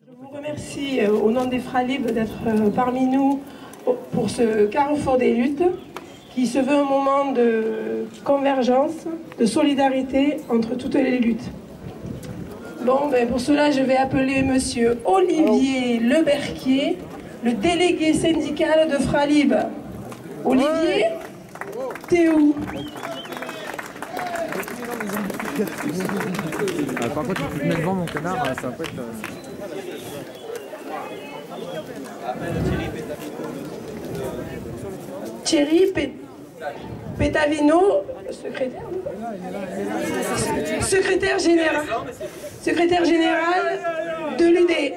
Je vous remercie au nom des Fralib d'être parmi nous pour ce carrefour des luttes qui se veut un moment de convergence, de solidarité entre toutes les luttes. Bon, ben pour cela, je vais appeler monsieur Olivier Leberquier, le délégué syndical de Fralib. Olivier, t'es où? Par contre, tu peux te mettre devant mon canard, ça va pas être... Thierry Pétavino, secrétaire général de l'UD.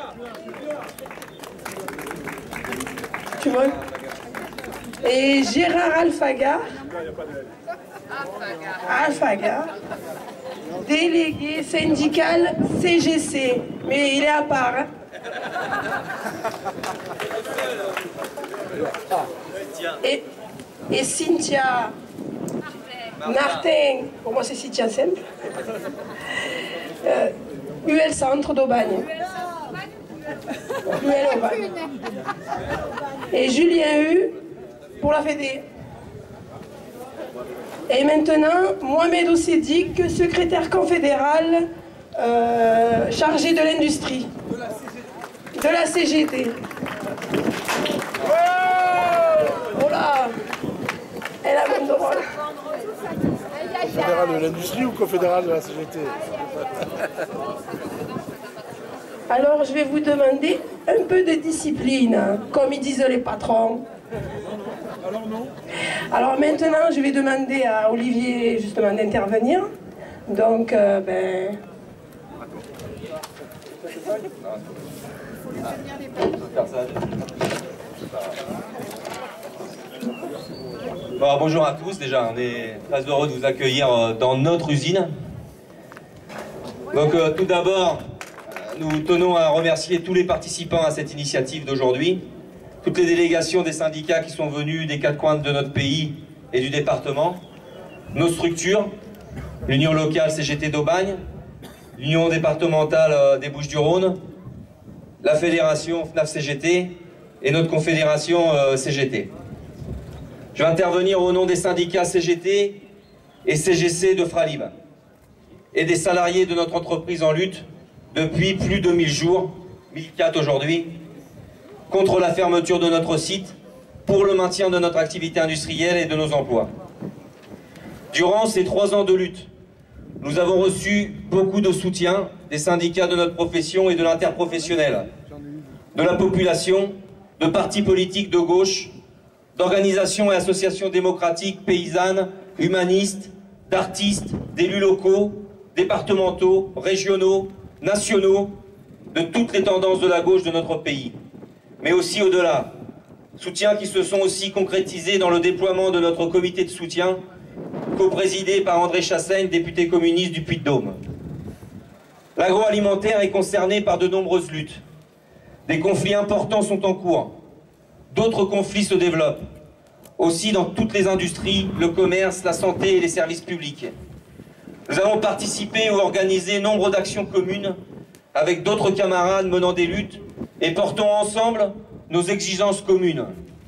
Tu vois? Et Gérard Alfaga, délégué syndical CGC, mais il est à part. Hein. Et Cynthia Martin, pour moi c'est Cynthia simple, UL Centre d'Aubagne. UL Aubagne. Et Julien U pour la Fédé. Et maintenant, Mohamed Oussedik, secrétaire confédéral chargé de l'industrie, de la CGT. Oh là, elle a même droit. Confédéral de l'industrie ou confédéral de la CGT? Alors, je vais vous demander un peu de discipline, comme ils disent les patrons. Alors non. Alors maintenant, je vais demander à Olivier justement d'intervenir. Donc, ben... Bon, bonjour à tous, déjà, on est très heureux de vous accueillir dans notre usine. Donc tout d'abord, nous tenons à remercier tous les participants à cette initiative d'aujourd'hui, toutes les délégations des syndicats qui sont venus des quatre coins de notre pays et du département, nos structures, l'Union locale CGT d'Aubagne, l'Union départementale des Bouches-du-Rhône, la fédération FNAF-CGT et notre confédération CGT. Je vais intervenir au nom des syndicats CGT et CGC de Fralib et des salariés de notre entreprise en lutte depuis plus de 1000 jours, 1004 aujourd'hui, contre la fermeture de notre site, pour le maintien de notre activité industrielle et de nos emplois. Durant ces 3 ans de lutte, nous avons reçu beaucoup de soutien des syndicats de notre profession et de l'interprofessionnel, de la population, de partis politiques de gauche, d'organisations et associations démocratiques, paysannes, humanistes, d'artistes, d'élus locaux, départementaux, régionaux, nationaux, de toutes les tendances de la gauche de notre pays, mais aussi au-delà. Soutiens qui se sont aussi concrétisés dans le déploiement de notre comité de soutien, co-présidé par André Chassaigne, député communiste du Puy-de-Dôme. L'agroalimentaire est concerné par de nombreuses luttes. Des conflits importants sont en cours. D'autres conflits se développent. Aussi dans toutes les industries, le commerce, la santé et les services publics. Nous avons participé ou organisé nombre d'actions communes avec d'autres camarades menant des luttes et portant ensemble nos exigences communes.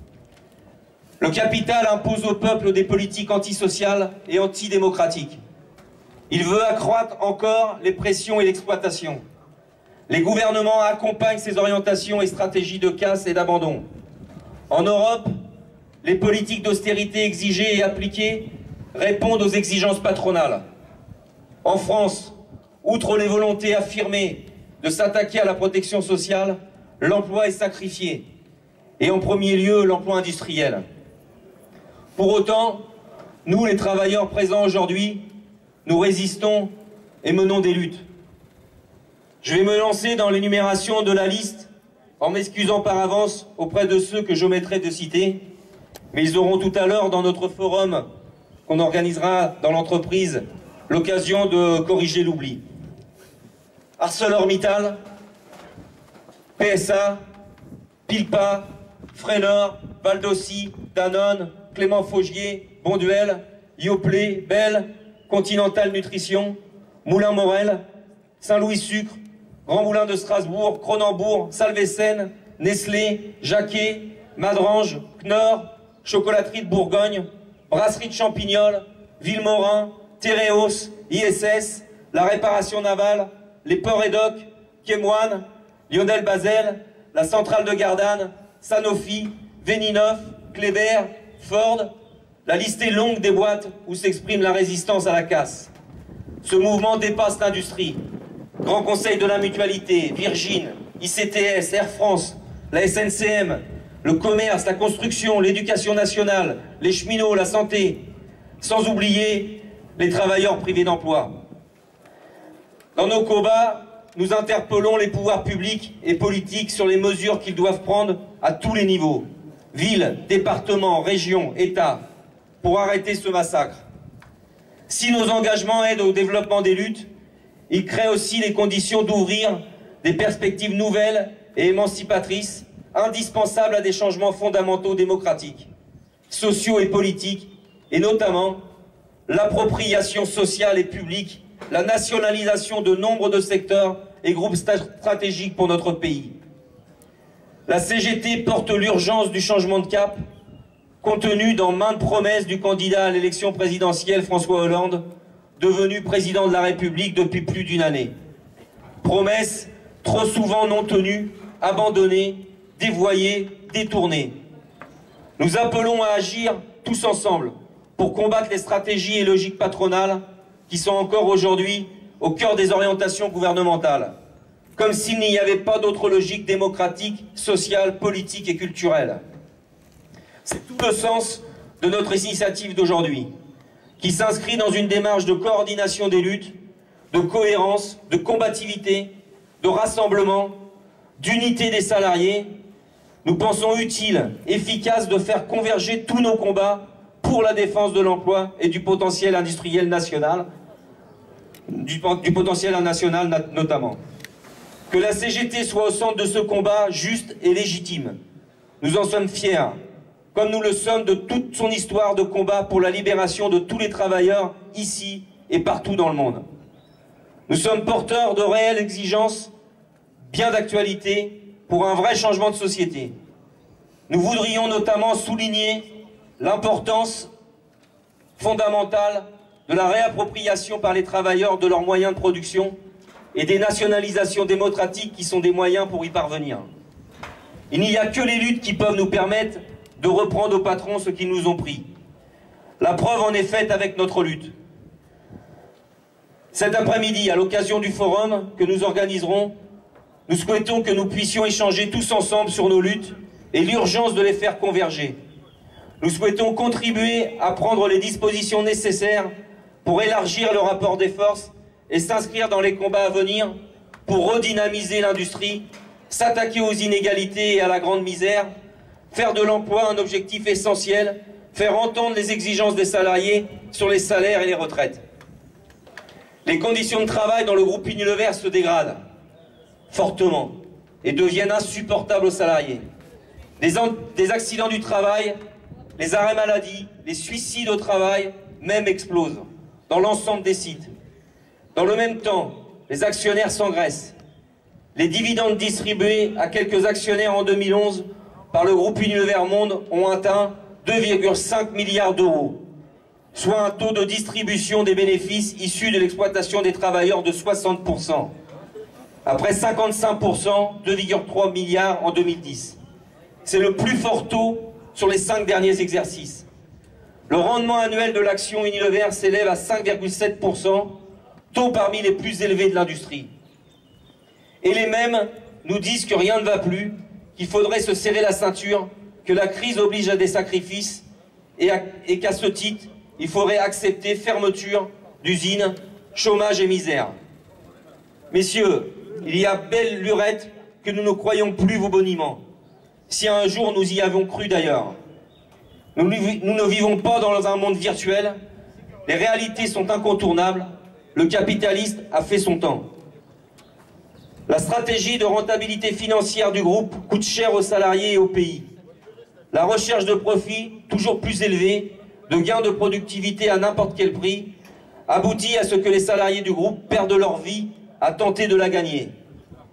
Le capital impose au peuple des politiques antisociales et antidémocratiques. Il veut accroître encore les pressions et l'exploitation. Les gouvernements accompagnent ces orientations et stratégies de casse et d'abandon. En Europe, les politiques d'austérité exigées et appliquées répondent aux exigences patronales. En France, outre les volontés affirmées de s'attaquer à la protection sociale, l'emploi est sacrifié, et en premier lieu l'emploi industriel. Pour autant, nous les travailleurs présents aujourd'hui, nous résistons et menons des luttes. Je vais me lancer dans l'énumération de la liste en m'excusant par avance auprès de ceux que j'omettrai de citer, mais ils auront tout à l'heure dans notre forum qu'on organisera dans l'entreprise l'occasion de corriger l'oubli. ArcelorMittal, PSA, Pilpa, Freinor, Valdossi, Danone, Clément Faugier, Bonduel, Yoplait, Bell, Continental Nutrition, Moulin Morel, Saint-Louis Sucre, Grand Moulin de Strasbourg, Cronenbourg, Salvessen, Nestlé, Jacquet, Madrange, Knorr, Chocolaterie de Bourgogne, Brasserie de Champignol, Villemorin, Tereos, ISS, la réparation navale, les ports et docks, Kemoine, Lionel Basel, la centrale de Gardanne, Sanofi, Véninov, Kléber, Ford. La liste est longue des boîtes où s'exprime la résistance à la casse. Ce mouvement dépasse l'industrie. Grand Conseil de la Mutualité, Virgin, ICTS, Air France, la SNCM, le commerce, la construction, l'éducation nationale, les cheminots, la santé, sans oublier les travailleurs privés d'emploi. Dans nos combats, nous interpellons les pouvoirs publics et politiques sur les mesures qu'ils doivent prendre à tous les niveaux, villes, départements, régions, États, pour arrêter ce massacre. Si nos engagements aident au développement des luttes, ils créent aussi les conditions d'ouvrir des perspectives nouvelles et émancipatrices, indispensables à des changements fondamentaux démocratiques, sociaux et politiques, et notamment l'appropriation sociale et publique, la nationalisation de nombre de secteurs et groupes stratégiques pour notre pays. La CGT porte l'urgence du changement de cap, contenu dans maintes promesses du candidat à l'élection présidentielle François Hollande, devenu président de la République depuis plus d'une année. Promesses trop souvent non tenues, abandonnées, dévoyées, détournées. Nous appelons à agir tous ensemble pour combattre les stratégies et logiques patronales qui sont encore aujourd'hui au cœur des orientations gouvernementales, comme s'il n'y avait pas d'autre logique démocratique, sociale, politique et culturelle. C'est tout le sens de notre initiative d'aujourd'hui, qui s'inscrit dans une démarche de coordination des luttes, de cohérence, de combativité, de rassemblement, d'unité des salariés. Nous pensons utile, efficace de faire converger tous nos combats pour la défense de l'emploi et du potentiel industriel national, du potentiel national notamment. Que la CGT soit au centre de ce combat juste et légitime. Nous en sommes fiers, comme nous le sommes de toute son histoire de combat pour la libération de tous les travailleurs ici et partout dans le monde. Nous sommes porteurs de réelles exigences, bien d'actualité, pour un vrai changement de société. Nous voudrions notamment souligner l'importance fondamentale de la réappropriation par les travailleurs de leurs moyens de production et des nationalisations démocratiques qui sont des moyens pour y parvenir. Il n'y a que les luttes qui peuvent nous permettre de reprendre aux patrons ce qu'ils nous ont pris. La preuve en est faite avec notre lutte. Cet après-midi, à l'occasion du forum que nous organiserons, nous souhaitons que nous puissions échanger tous ensemble sur nos luttes et l'urgence de les faire converger. Nous souhaitons contribuer à prendre les dispositions nécessaires pour élargir le rapport des forces et s'inscrire dans les combats à venir pour redynamiser l'industrie, s'attaquer aux inégalités et à la grande misère, faire de l'emploi un objectif essentiel, faire entendre les exigences des salariés sur les salaires et les retraites. Les conditions de travail dans le groupe Unilever se dégradent fortement et deviennent insupportables aux salariés. Des accidents du travail, les arrêts maladie, les suicides au travail même explosent dans l'ensemble des sites. Dans le même temps, les actionnaires s'engraissent. Les dividendes distribués à quelques actionnaires en 2011 par le groupe Unilever Monde ont atteint 2,5 milliards d'euros, soit un taux de distribution des bénéfices issus de l'exploitation des travailleurs de 60%, après 55%, 2,3 milliards en 2010. C'est le plus fort taux sur les 5 derniers exercices. Le rendement annuel de l'action Unilever s'élève à 5,7%, taux parmi les plus élevés de l'industrie. Et les mêmes nous disent que rien ne va plus, qu'il faudrait se serrer la ceinture, que la crise oblige à des sacrifices et qu'à ce titre, il faudrait accepter fermeture d'usines, chômage et misère. Messieurs, il y a belle lurette que nous ne croyons plus vos boniments, si un jour nous y avons cru d'ailleurs. Nous ne vivons pas dans un monde virtuel, les réalités sont incontournables, le capitaliste a fait son temps. La stratégie de rentabilité financière du groupe coûte cher aux salariés et au pays. La recherche de profit toujours plus élevée, de gains de productivité à n'importe quel prix, aboutit à ce que les salariés du groupe perdent leur vie à tenter de la gagner.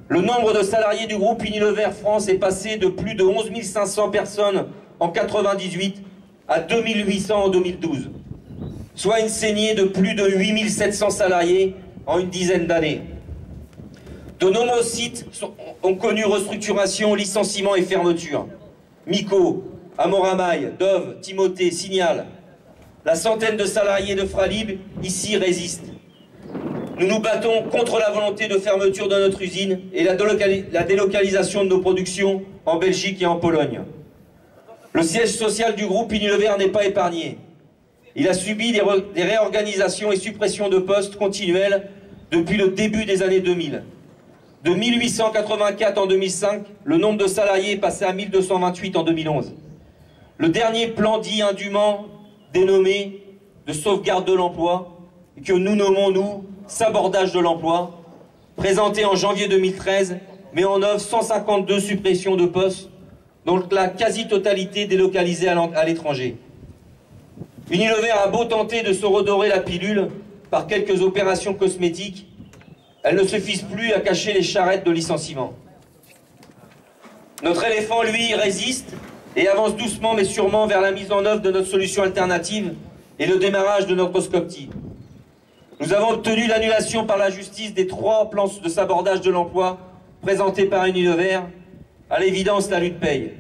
Le nombre de salariés du groupe Unilever France est passé de plus de 11 500 personnes en 1998 à 2800 en 2012, soit une saignée de plus de 8 700 salariés en une dizaine d'années. De nombreux sites ont connu restructuration, licenciement et fermeture. Mico, Amoramaille, Dove, Timothée, Signal. La centaine de salariés de Fralib ici résistent. Nous nous battons contre la volonté de fermeture de notre usine et la délocalisation de nos productions en Belgique et en Pologne. Le siège social du groupe Unilever n'est pas épargné. Il a subi des réorganisations et suppressions de postes continuelles depuis le début des années 2000. De 1884 en 2005, le nombre de salariés est passé à 1228 en 2011. Le dernier plan dit indûment dénommé de sauvegarde de l'emploi, que nous nommons, nous, sabordage de l'emploi, présenté en janvier 2013, met en œuvre 152 suppressions de postes, dont la quasi-totalité délocalisée à l'étranger. Unilever a beau tenter de se redorer la pilule par quelques opérations cosmétiques, elles ne suffisent plus à cacher les charrettes de licenciement. Notre éléphant, lui, résiste et avance doucement mais sûrement vers la mise en œuvre de notre solution alternative et le démarrage de notre Scopti. Nous avons obtenu l'annulation par la justice des 3 plans de sabordage de l'emploi présentés par Unilever. À l'évidence, la lutte paye.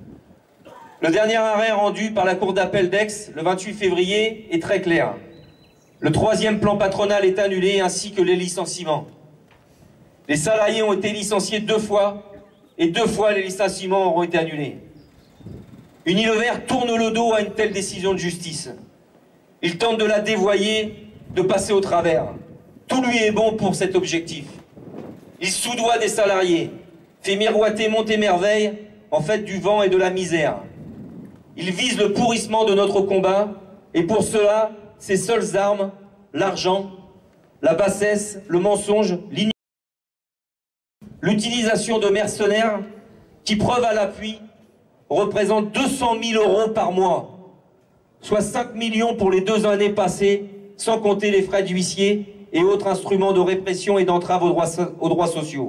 Le dernier arrêt rendu par la Cour d'appel d'Aix le 28 février est très clair. Le 3e plan patronal est annulé ainsi que les licenciements. Les salariés ont été licenciés 2 fois et 2 fois les licenciements auront été annulés. Unilever tourne le dos à une telle décision de justice. Il tente de la dévoyer, de passer au travers. Tout lui est bon pour cet objectif. Il soudoie des salariés, fait miroiter monts et merveilles, en fait du vent et de la misère. Il vise le pourrissement de notre combat, et pour cela, ses seules armes, l'argent, la bassesse, le mensonge, l'utilisation de mercenaires qui, preuve à l'appui, représentent 200 000 € par mois, soit 5 millions pour les 2 années passées, sans compter les frais d'huissier et autres instruments de répression et d'entrave aux droits sociaux.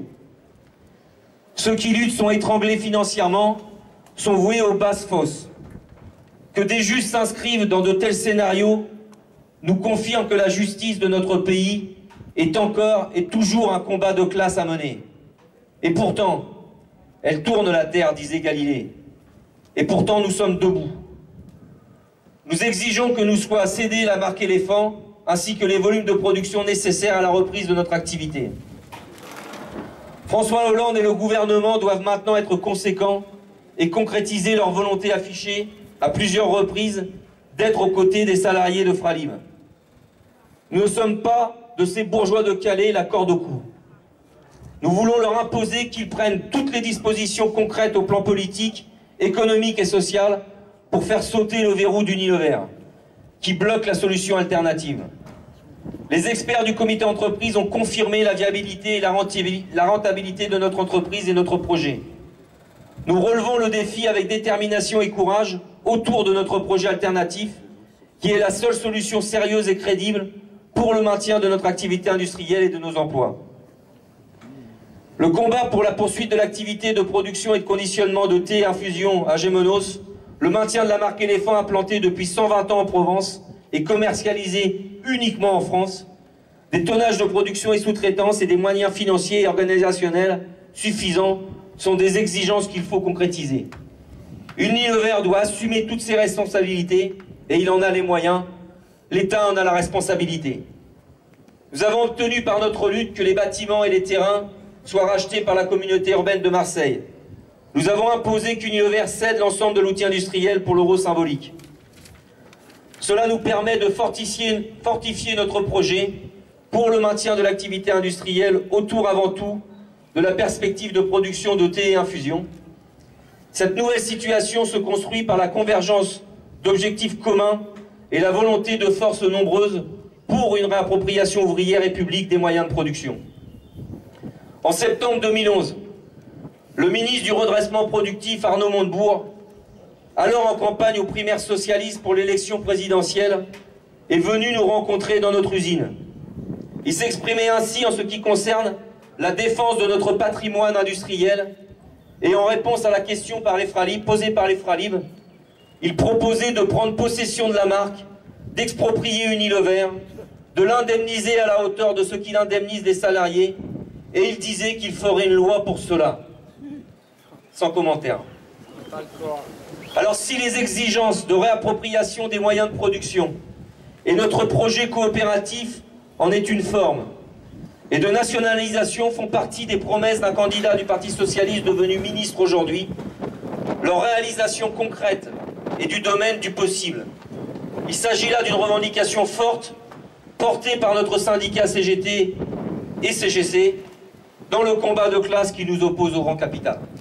Ceux qui luttent sont étranglés financièrement, sont voués aux basses fosses. Que des juges s'inscrivent dans de tels scénarios nous confirme que la justice de notre pays est encore et toujours un combat de classe à mener. Et pourtant, elle tourne la terre, disait Galilée. Et pourtant, nous sommes debout. Nous exigeons que nous soit cédée la marque éléphant, ainsi que les volumes de production nécessaires à la reprise de notre activité. François Hollande et le gouvernement doivent maintenant être conséquents et concrétiser leur volonté affichée à plusieurs reprises d'être aux côtés des salariés de Fralib. Nous ne sommes pas de ces bourgeois de Calais la corde au cou. Nous voulons leur imposer qu'ils prennent toutes les dispositions concrètes au plan politique, économique et social pour faire sauter le verrou d'Unilever, qui bloque la solution alternative. Les experts du comité entreprise ont confirmé la viabilité et la rentabilité de notre entreprise et notre projet. Nous relevons le défi avec détermination et courage autour de notre projet alternatif, qui est la seule solution sérieuse et crédible pour le maintien de notre activité industrielle et de nos emplois. Le combat pour la poursuite de l'activité de production et de conditionnement de thé infusion à Gémenos, le maintien de la marque éléphant implantée depuis 120 ans en Provence et commercialisée uniquement en France, des tonnages de production et sous-traitance et des moyens financiers et organisationnels suffisants sont des exigences qu'il faut concrétiser. Unilever doit assumer toutes ses responsabilités et il en a les moyens. L'État en a la responsabilité. Nous avons obtenu par notre lutte que les bâtiments et les terrains soient rachetés par la communauté urbaine de Marseille. Nous avons imposé qu'Unilever cède l'ensemble de l'outil industriel pour l'euro symbolique. Cela nous permet de fortifier notre projet pour le maintien de l'activité industrielle autour avant tout de la perspective de production de thé et infusion. Cette nouvelle situation se construit par la convergence d'objectifs communs et la volonté de forces nombreuses pour une réappropriation ouvrière et publique des moyens de production. En septembre 2011, le ministre du redressement productif Arnaud Montebourg, alors en campagne aux primaires socialistes pour l'élection présidentielle, est venu nous rencontrer dans notre usine. Il s'exprimait ainsi en ce qui concerne la défense de notre patrimoine industriel. Et en réponse à la question posée par les Fralib, il proposait de prendre possession de la marque, d'exproprier Unilever, de l'indemniser à la hauteur de ce qu'il indemnise les salariés, et il disait qu'il ferait une loi pour cela. Sans commentaire. Alors si les exigences de réappropriation des moyens de production et notre projet coopératif en est une forme, et de nationalisation font partie des promesses d'un candidat du Parti Socialiste devenu ministre aujourd'hui, leur réalisation concrète est du domaine du possible. Il s'agit là d'une revendication forte, portée par notre syndicat CGT et CGC, dans le combat de classe qui nous oppose au grand capital.